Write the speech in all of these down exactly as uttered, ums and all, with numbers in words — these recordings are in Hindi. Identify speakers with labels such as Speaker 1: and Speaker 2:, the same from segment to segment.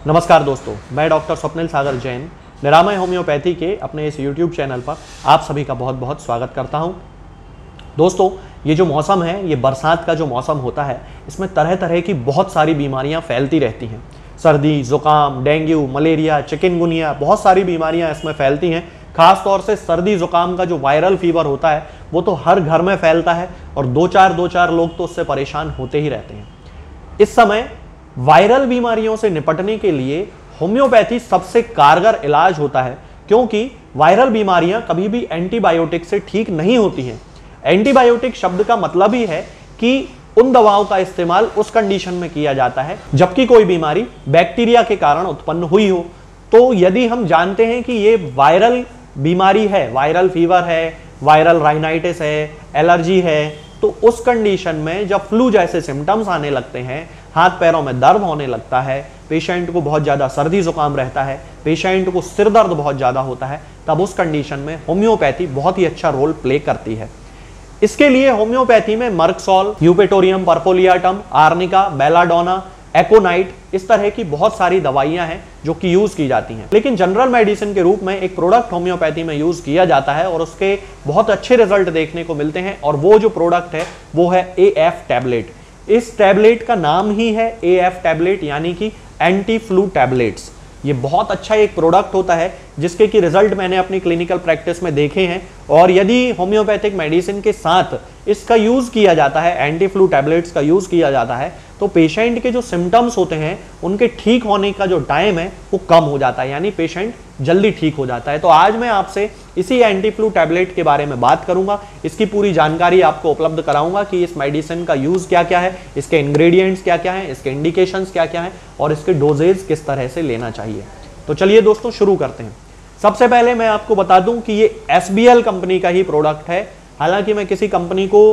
Speaker 1: नमस्कार दोस्तों, मैं डॉक्टर स्वप्निल सागर जैन निरामय होम्योपैथी के अपने इस यूट्यूब चैनल पर आप सभी का बहुत बहुत स्वागत करता हूं। दोस्तों, ये जो मौसम है, ये बरसात का जो मौसम होता है, इसमें तरह तरह की बहुत सारी बीमारियां फैलती रहती हैं। सर्दी, जुकाम, डेंगू, मलेरिया, चिकनगुनिया, बहुत सारी बीमारियां इसमें फैलती हैं। खास तौर से सर्दी जुकाम का जो वायरल फीवर होता है वो तो हर घर में फैलता है और दो चार दो चार लोग तो उससे परेशान होते ही रहते हैं। इस समय वायरल बीमारियों से निपटने के लिए होम्योपैथी सबसे कारगर इलाज होता है, क्योंकि वायरल बीमारियां कभी भी एंटीबायोटिक से ठीक नहीं होती हैं। एंटीबायोटिक शब्द का मतलब ही है कि उन दवाओं का इस्तेमाल उस कंडीशन में किया जाता है जबकि कोई बीमारी बैक्टीरिया के कारण उत्पन्न हुई हो। तो यदि हम जानते हैं कि ये वायरल बीमारी है, वायरल फीवर है, वायरल राइनाइटिस है, एलर्जी है, तो उस कंडीशन में जब फ्लू जैसे सिम्टम्स आने लगते हैं, हाथ पैरों में दर्द होने लगता है, पेशेंट को बहुत ज़्यादा सर्दी जुकाम रहता है, पेशेंट को सिर दर्द बहुत ज़्यादा होता है, तब उस कंडीशन में होम्योपैथी बहुत ही अच्छा रोल प्ले करती है। इसके लिए होम्योपैथी में mercsol, eupatorium perfoliatum, arnica, belladonna, aconite, इस तरह की बहुत सारी दवाइयां हैं जो कि यूज की जाती हैं। लेकिन जनरल मेडिसिन के रूप में एक प्रोडक्ट होम्योपैथी में यूज किया जाता है और उसके बहुत अच्छे रिजल्ट देखने को मिलते हैं, और वो जो प्रोडक्ट है वो है ए एफ टैबलेट। इस टैबलेट का नाम ही है ए एफ टैबलेट, यानी कि एंटी फ्लू टैबलेट्स। ये बहुत अच्छा एक प्रोडक्ट होता है जिसके कि रिजल्ट मैंने अपनी क्लिनिकल प्रैक्टिस में देखे हैं, और यदि होम्योपैथिक मेडिसिन के साथ इसका यूज किया जाता है, एंटी फ्लू टैबलेट्स का यूज किया जाता है, तो पेशेंट के जो सिम्टम्स होते हैं उनके ठीक होने का जो टाइम है वो कम हो जाता है, यानी पेशेंट जल्दी ठीक हो जाता है। तो आज मैं आपसे इसी एंटी फ्लू टैबलेट के बारे में बात करूंगा, इसकी पूरी जानकारी आपको उपलब्ध कराऊंगा कि इस मेडिसिन का यूज क्या क्या है, इसके इंग्रेडिएंट्स क्या क्या हैं, इसके इंडिकेशंस क्या क्या हैं और इसके डोजेज किस तरह से लेना चाहिए। तो चलिए दोस्तों शुरू करते हैं। सबसे पहले मैं आपको बता दूं कि ये एस बी एल कंपनी का ही प्रोडक्ट है। हालांकि मैं किसी कंपनी को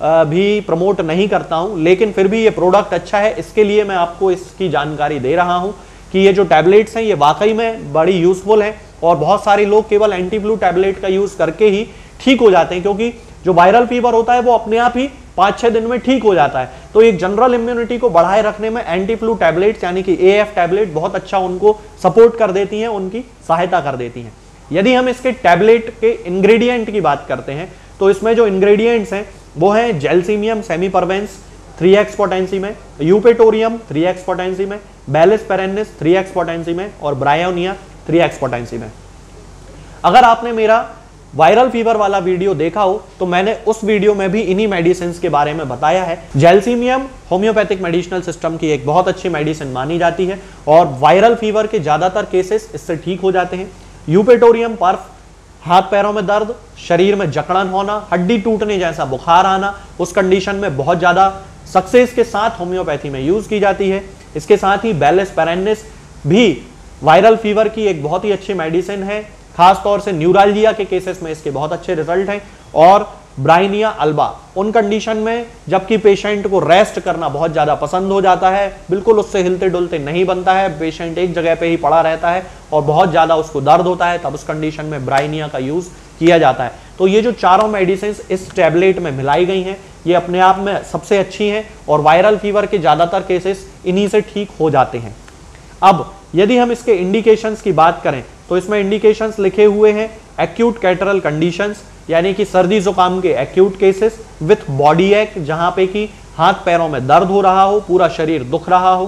Speaker 1: भी प्रमोट नहीं करता हूं, लेकिन फिर भी ये प्रोडक्ट अच्छा है, इसके लिए मैं आपको इसकी जानकारी दे रहा हूं कि ये जो टैबलेट्स हैं ये वाकई में बड़ी यूजफुल हैं, और बहुत सारे लोग केवल एंटी फ्लू टैबलेट का यूज करके ही ठीक हो जाते हैं, क्योंकि जो वायरल फीवर होता है वो अपने आप ही पाँच छः दिन में ठीक हो जाता है। तो एक जनरल इम्यूनिटी को बढ़ाए रखने में एंटी फ्लू टैबलेट्स यानी कि ए एफ टैबलेट बहुत अच्छा उनको सपोर्ट कर देती हैं, उनकी सहायता कर देती हैं। यदि हम इसके टैबलेट के इंग्रेडिएंट की बात करते हैं तो इसमें जो इंग्रेडिएंट्स हैं वो हैं gelsemium sempervirens three X potency में, यूपेटोरियम थ्री एक्स पोटेंसी में, bellis perennis three X potency में और ब्रायोनिया थ्री एक्स पोटेंसी में। अगर आपने मेरा वायरल फीवर वाला वीडियो देखा हो तो मैंने उस वीडियो में भी इन्हीं मेडिसिन के बारे में बताया है। जेलसीमियम होम्योपैथिक मेडिसिनल सिस्टम की एक बहुत अच्छी मेडिसिन मानी जाती है और वायरल फीवर के ज्यादातर केसेस इससे ठीक हो जाते हैं। यूपेटोरियम पर्फ, हाथ पैरों में दर्द, शरीर में जकड़न होना, हड्डी टूटने जैसा बुखार आना, उस कंडीशन में बहुत ज्यादा सक्सेस के साथ होम्योपैथी में यूज की जाती है। इसके साथ ही बैलिस पेरेनिस भी वायरल फीवर की एक बहुत ही अच्छी मेडिसिन है, खास तौर से न्यूरालजिया के केसेस में इसके बहुत अच्छे रिजल्ट हैं। और ब्राइनिया अल्बा उन कंडीशन में जबकि पेशेंट को रेस्ट करना बहुत ज्यादा पसंद हो जाता है, बिल्कुल उससे हिलते डुलते नहीं बनता है, पेशेंट एक जगह पे ही पड़ा रहता है और बहुत ज्यादा उसको दर्द होता है, तब उस कंडीशन में ब्राइनिया का यूज किया जाता है। तो ये जो चारों मेडिसिन इस टैबलेट में मिलाई गई हैं ये अपने आप में सबसे अच्छी हैं और वायरल फीवर के ज्यादातर केसेस इन्हीं से ठीक हो जाते हैं। अब यदि हम इसके इंडिकेशंस की बात करें तो इसमें इंडिकेशंस लिखे हुए हैं एक्यूट कैटरल कंडीशंस, यानी कि सर्दी जुकाम के एक्यूट केसेस विथ बॉडी एक, जहां पे कि हाथ पैरों में दर्द हो रहा हो, पूरा शरीर दुख रहा हो,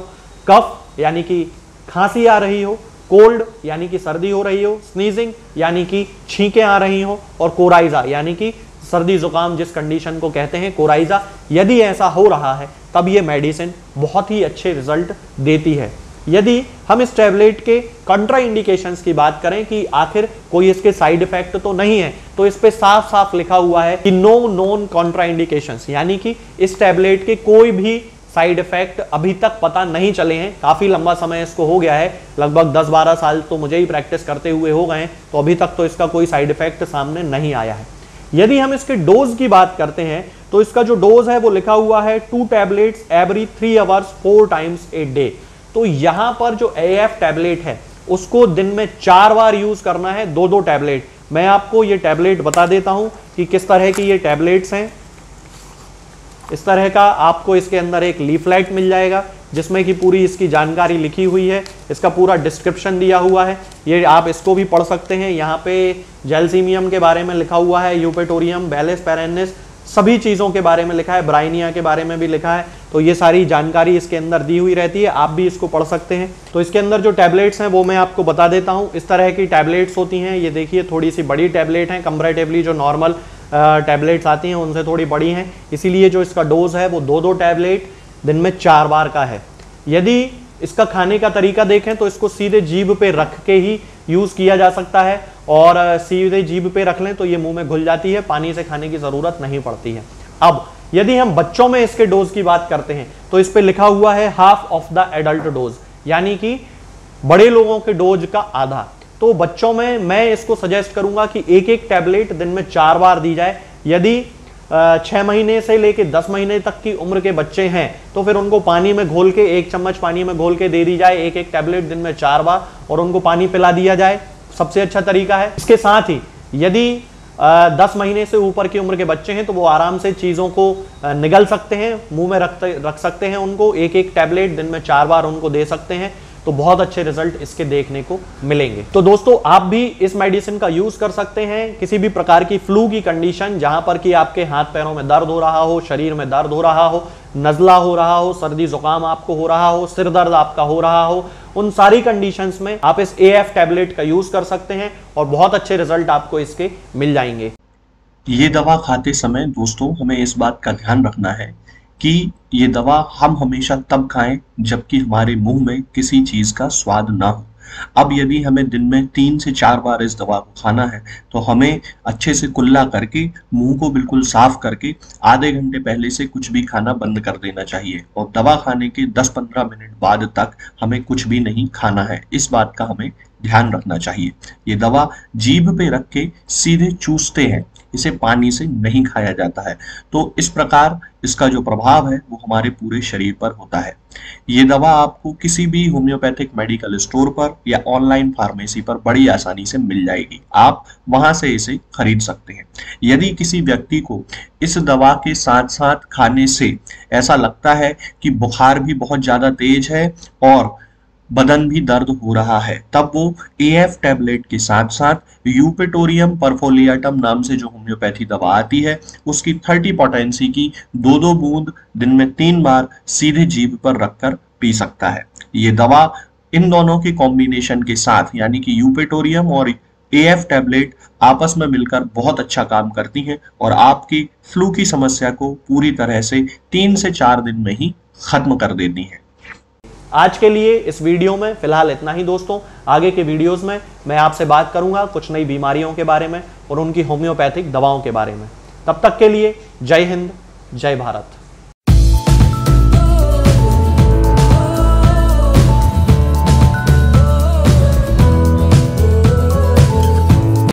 Speaker 1: कफ यानी कि खांसी आ रही हो, कोल्ड यानी कि सर्दी हो रही हो, स्नीजिंग यानी कि छींकें आ रही हो, और कोराइजा यानी कि सर्दी जुकाम जिस कंडीशन को कहते हैं कोराइजा, यदि ऐसा हो रहा है तब ये मेडिसिन बहुत ही अच्छे रिजल्ट देती है। यदि हम इस टैबलेट के कंट्रा इंडिकेशंस की बात करें कि आखिर कोई इसके साइड इफेक्ट तो नहीं है, तो इस पे साफ साफ लिखा हुआ है कि नो नोन कंट्रा इंडिकेशंस, यानी कि इस टैबलेट के कोई भी साइड इफेक्ट अभी तक पता नहीं चले हैं। काफी लंबा समय इसको हो गया है, लगभग दस बारह साल तो मुझे ही प्रैक्टिस करते हुए हो गए हैं, तो अभी तक तो इसका कोई साइड इफेक्ट सामने नहीं आया है। यदि हम इसके डोज की बात करते हैं तो इसका जो डोज है वो लिखा हुआ है two tablets every three hours four times a day. तो यहां पर जो ए एफ टैबलेट है उसको दिन में चार बार यूज करना है, दो दो टैबलेट। मैं आपको ये टैबलेट बता देता हूं कि किस तरह की ये टैबलेट्स हैं। इस तरह का आपको इसके अंदर एक लीफलेट मिल जाएगा। जिसमें कि पूरी इसकी जानकारी लिखी हुई है, इसका पूरा डिस्क्रिप्शन दिया हुआ है, ये आप इसको भी पढ़ सकते हैं। यहाँ पे जैल्सीमियम के बारे में लिखा हुआ है, यूपेटोरियम, बैलेस पेरेनिस, सभी चीज़ों के बारे में लिखा है, ब्राइनिया के बारे में भी लिखा है। तो ये सारी जानकारी इसके अंदर दी हुई रहती है, आप भी इसको पढ़ सकते हैं। तो इसके अंदर जो टैबलेट्स हैं वो मैं आपको बता देता हूँ। इस तरह की टैबलेट्स होती हैं, ये देखिए थोड़ी सी बड़ी टैबलेट हैं, कंपैरेटिवली जो नॉर्मल टैबलेट्स आती हैं उनसे थोड़ी बड़ी हैं, इसीलिए जो इसका डोज है वो दो दो टैबलेट दिन में चार बार का है। यदि इसका खाने का तरीका देखें तो इसको सीधे जीभ पे रख के ही यूज़ किया जा सकता है, और सीधे जीभ पे रख लें तो ये मुंह में घुल जाती है, पानी से खाने की ज़रूरत नहीं पड़ती है। अब यदि हम बच्चों में इसके डोज की बात करते हैं तो इस पे लिखा हुआ है half of the adult dose, यानी कि बड़े लोगों के डोज का आधा। तो बच्चों में मैं इसको सजेस्ट करूंगा कि एक एक टैबलेट दिन में चार बार दी जाए। यदि छः महीने से लेके दस महीने तक की उम्र के बच्चे हैं तो फिर उनको पानी में घोल के, एक चम्मच पानी में घोल के दे दी जाए एक एक टैबलेट दिन में चार बार, और उनको पानी पिला दिया जाए, सबसे अच्छा तरीका है। इसके साथ ही यदि दस महीने से ऊपर की उम्र के बच्चे हैं तो वो आराम से चीज़ों को निगल सकते हैं, मुंह में रख रख सकते हैं, उनको एक एक टैबलेट दिन में चार बार उनको दे सकते हैं, तो बहुत अच्छे रिजल्ट इसके देखने को मिलेंगे। तो दोस्तों आप भी इस मेडिसिन का यूज कर सकते हैं किसी भी प्रकार की फ्लू की कंडीशन, जहां पर कि आपके हाथ पैरों में दर्द हो रहा हो, शरीर में दर्द हो रहा हो, नज़ला हो रहा हो, सर्दी जुकाम आपको हो रहा हो, सिर दर्द आपका हो रहा हो, उन सारी कंडीशंस में आप इस ए एफ टैबलेट का यूज कर सकते हैं और बहुत अच्छे रिजल्ट आपको इसके मिल जाएंगे।
Speaker 2: ये दवा खाते समय दोस्तों हमें इस बात का ध्यान रखना है कि ये दवा हम हमेशा तब खाएं जबकि हमारे मुंह में किसी चीज का स्वाद ना हो। अब यदि हमें दिन में तीन से चार बार इस दवा को खाना है तो हमें अच्छे से कुल्ला करके, मुंह को बिल्कुल साफ करके आधे घंटे पहले से कुछ भी खाना बंद कर देना चाहिए, और दवा खाने के दस पंद्रह मिनट बाद तक हमें कुछ भी नहीं खाना है। इस बात का हमें ध्यान रखना चाहिए। ये दवा जीभ पे रख के सीधे चूसते हैं, इसे पानी से नहीं खाया जाता है। तो इस प्रकार इसका जो प्रभाव है वो हमारे पूरे शरीर पर होता है। ये दवा आपको किसी भी होम्योपैथिक मेडिकल स्टोर पर या ऑनलाइन फार्मेसी पर बड़ी आसानी से मिल जाएगी, आप वहां से इसे खरीद सकते हैं। यदि किसी व्यक्ति को इस दवा के साथ साथ खाने से ऐसा लगता है कि बुखार भी बहुत ज्यादा तेज है और बदन भी दर्द हो रहा है, तब वो ए एफ टैबलेट के साथ साथ यूपेटोरियम परफोलिएटम नाम से जो होम्योपैथी दवा आती है उसकी तीस पोटेंसी की दो दो बूंद दिन में तीन बार सीधे जीभ पर रखकर पी सकता है। ये दवा इन दोनों के कॉम्बिनेशन के साथ, यानी कि यूपेटोरियम और ए एफ टैबलेट आपस में मिलकर बहुत अच्छा काम करती हैं और आपकी फ्लू की समस्या को पूरी तरह से तीन से चार दिन में ही खत्म कर देती हैं।
Speaker 1: आज के लिए इस वीडियो में फिलहाल इतना ही दोस्तों। आगे के वीडियोस में मैं आपसे बात करूंगा कुछ नई बीमारियों के बारे में और उनकी होम्योपैथिक दवाओं के बारे में। तब तक के लिए जय हिंद, जय भारत।